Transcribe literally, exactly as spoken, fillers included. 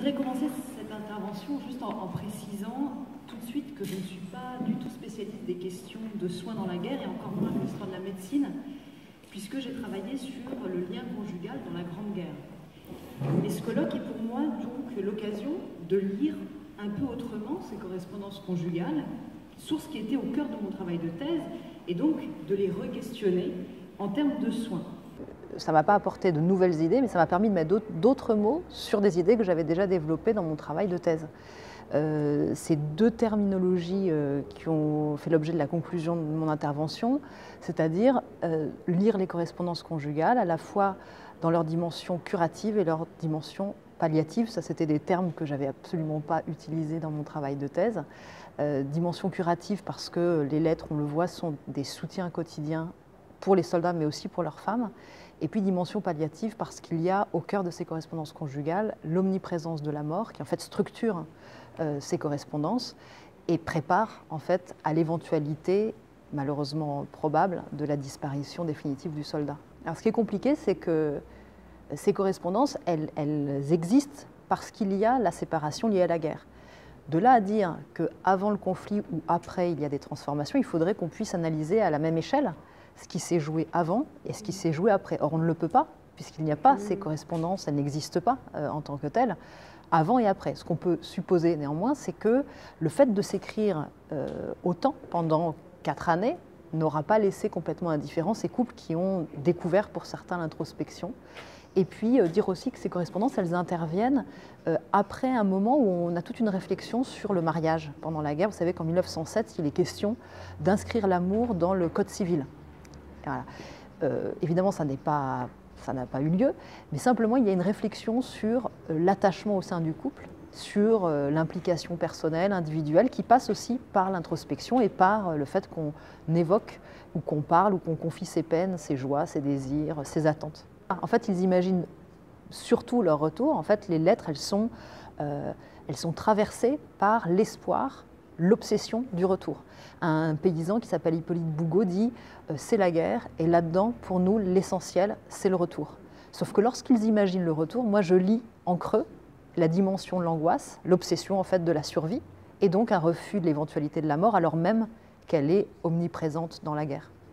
voudrais commencer cette intervention juste en, en précisant tout de suite que je ne suis pas du tout spécialiste des questions de soins dans la guerre et encore moins de l'histoire de la médecine, puisque j'ai travaillé sur le lien conjugal dans la Grande Guerre. Et ce colloque est pour moi donc l'occasion de lire un peu autrement ces correspondances conjugales, source qui était au cœur de mon travail de thèse, et donc de les re-questionner en termes de soins. Ça ne m'a pas apporté de nouvelles idées, mais ça m'a permis de mettre d'autres mots sur des idées que j'avais déjà développées dans mon travail de thèse. Euh, ces deux terminologies euh, qui ont fait l'objet de la conclusion de mon intervention, c'est-à-dire euh, lire les correspondances conjugales à la fois dans leur dimension curative et leur dimension palliative. Ça, c'était des termes que j'avais absolument pas utilisés dans mon travail de thèse. Euh, dimension curative parce que les lettres, on le voit, sont des soutiens quotidiens pour les soldats, mais aussi pour leurs femmes. Et puis dimension palliative parce qu'il y a au cœur de ces correspondances conjugales l'omniprésence de la mort qui en fait structure euh, ces correspondances et prépare en fait à l'éventualité malheureusement probable de la disparition définitive du soldat. Alors ce qui est compliqué, c'est que ces correspondances, elles, elles existent parce qu'il y a la séparation liée à la guerre. De là à dire qu'avant le conflit ou après il y a des transformations, il faudrait qu'on puisse analyser à la même échelle ce qui s'est joué avant et ce qui s'est joué après. Or, on ne le peut pas, puisqu'il n'y a pas ces correspondances, elles n'existent pas euh, en tant que telles, avant et après. Ce qu'on peut supposer néanmoins, c'est que le fait de s'écrire euh, autant pendant quatre années n'aura pas laissé complètement indifférents ces couples qui ont découvert pour certains l'introspection. Et puis euh, dire aussi que ces correspondances, elles interviennent euh, après un moment où on a toute une réflexion sur le mariage pendant la guerre. Vous savez qu'en mille neuf cent sept, il est question d'inscrire l'amour dans le Code civil. Voilà. Euh, évidemment, ça n'est pas, ça n'a pas eu lieu, mais simplement il y a une réflexion sur euh, l'attachement au sein du couple, sur euh, l'implication personnelle, individuelle, qui passe aussi par l'introspection et par euh, le fait qu'on évoque ou qu'on parle ou qu'on confie ses peines, ses joies, ses désirs, ses attentes. En fait, ils imaginent surtout leur retour. En fait, les lettres, elles sont, euh, elles sont traversées par l'espoir, l'obsession du retour. Un paysan qui s'appelle Hippolyte Bougaud dit euh, « c'est la guerre et là-dedans, pour nous, l'essentiel, c'est le retour ». Sauf que lorsqu'ils imaginent le retour, moi je lis en creux la dimension de l'angoisse, l'obsession en fait de la survie, et donc un refus de l'éventualité de la mort alors même qu'elle est omniprésente dans la guerre.